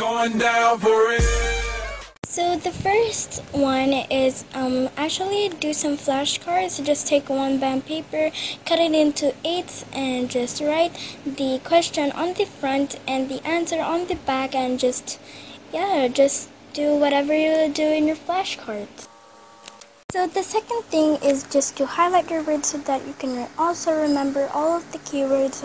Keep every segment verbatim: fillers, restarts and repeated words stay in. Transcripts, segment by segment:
going down for it. So the first one is um, actually do some flashcards. Just take one band paper, cut it into eighths, and just write the question on the front and the answer on the back, and just, yeah, just do whatever you do in your flashcards. So the second thing is just to highlight your words so that you can also remember all of the keywords.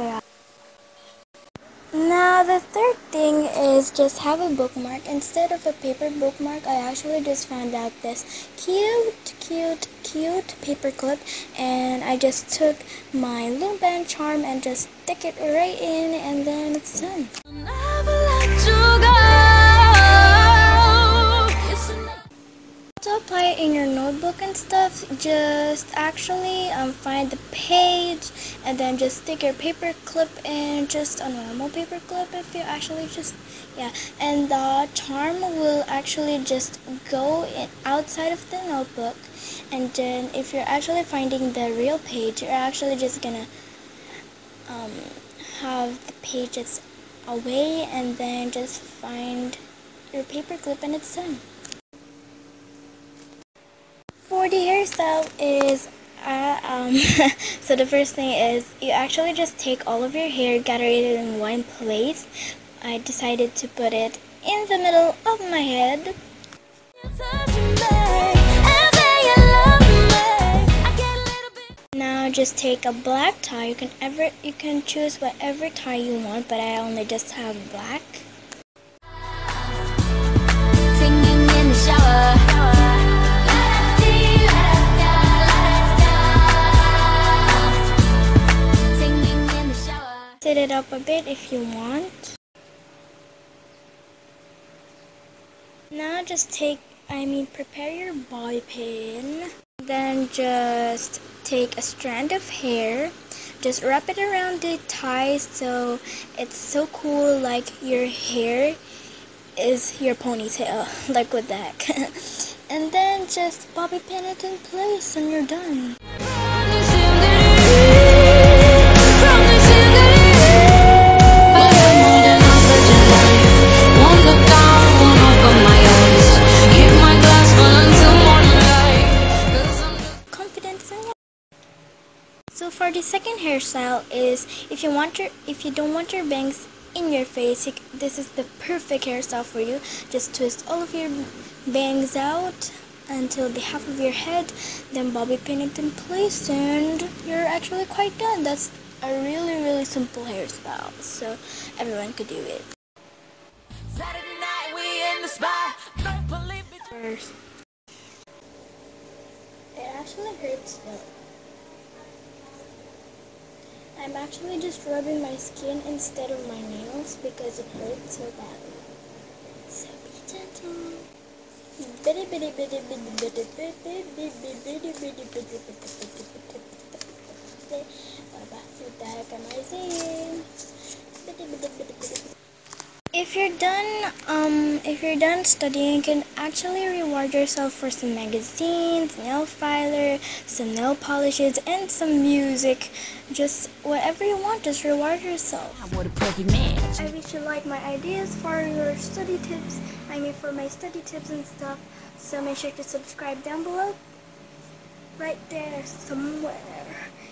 Now the third thing is just have a bookmark. Instead of a paper bookmark, I actually just found out this cute, cute, cute paper clip, and I just took my little band charm and just stick it right in, and then it's done. To apply it in your notebook and stuff, just actually um, find the page and then just stick your paper clip in, just a normal paper clip if you actually just, yeah, and the charm will actually just go in outside of the notebook, and then if you're actually finding the real page, you're actually just gonna um, have the pages away and then just find your paper clip and it's done. For the hairstyle is, uh, um, so the first thing is you actually just take all of your hair, gather it in one place. I decided to put it in the middle of my head. Now just take a black tie. You can ever you can choose whatever tie you want, but I only just have black. Singing in the shower. Set it up a bit if you want. Now just take, I mean prepare your bobby pin. Then just take a strand of hair. Just wrap it around the tie so it's so cool, like your hair is your ponytail, like with that. And then just bobby pin it in place and you're done. So for the second hairstyle is if you want your if you don't want your bangs in your face, you, this is the perfect hairstyle for you. Just twist all of your bangs out until the half of your head, then bobby pin it in place, and you're actually quite done. That's a really really simple hairstyle, so everyone could do it. Saturday night we in the spot. Don't believe it. First, it actually hurts though. I'm actually just rubbing my skin instead of my nails because it hurts so badly. So be gentle. Bitty bitty bitty bitty bitty bitty bitty bitty bitty bitty bitty. What about feedback? Am I saying? Bitty bitty bitty bitty. If you're done, um, if you're done studying, you can actually reward yourself for some magazines, nail filer, some nail polishes, and some music. Just whatever you want, just reward yourself. What a perfect match. I wish you like my ideas for your study tips. I mean, for my study tips and stuff. So make sure to subscribe down below, right there somewhere.